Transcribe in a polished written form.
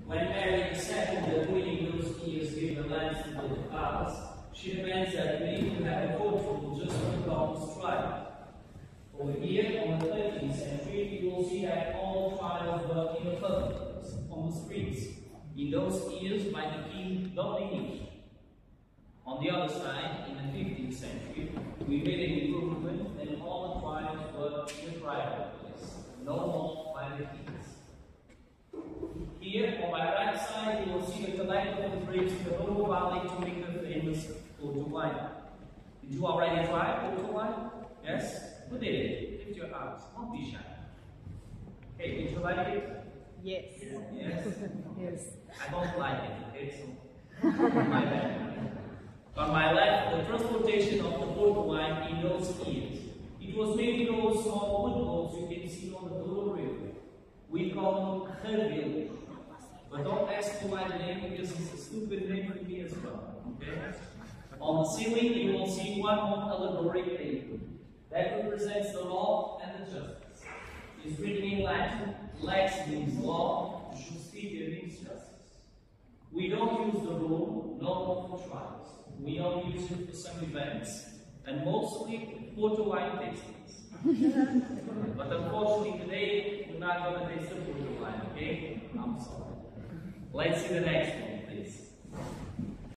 When Mary II, the queen in those years, gave the lands to the Palace, she demands that we need to have a Portugal just on the common tribe. Over here, on the 13th century, you will see that all tribes were in the public on the streets. In those years, by the king Dominic. On the other side, in the 15th century, we made an improvement and all the tribes were in the private place, no more by the kings. Here, on my right side, you will see the collector of the bricks in the whole valley to make the famous Porto wine. Did you already try Porto wine? Yes? Who did it? Lift your arms. Don't be shy. Okay, did you like it? Yes. Yes? Yes. I don't like it, okay? So, my bad. On my left, the transportation of the Porto wine in those years. It was made in those small wood boats you can see on the Douro River. We call them heritage. But don't ask me why the name, because it's a stupid name for me as well. Okay? On the ceiling, you will see one more allegoric paper. That represents the law and the justice. It's written in Latin. Lex means law, justitia means justice. We don't use the rule, no more for trials. We only use it for some events, and mostly Porto wine tastings. But unfortunately today, we're not going to taste the Porto wine, okay? I'm sorry. Let's see the next one, please.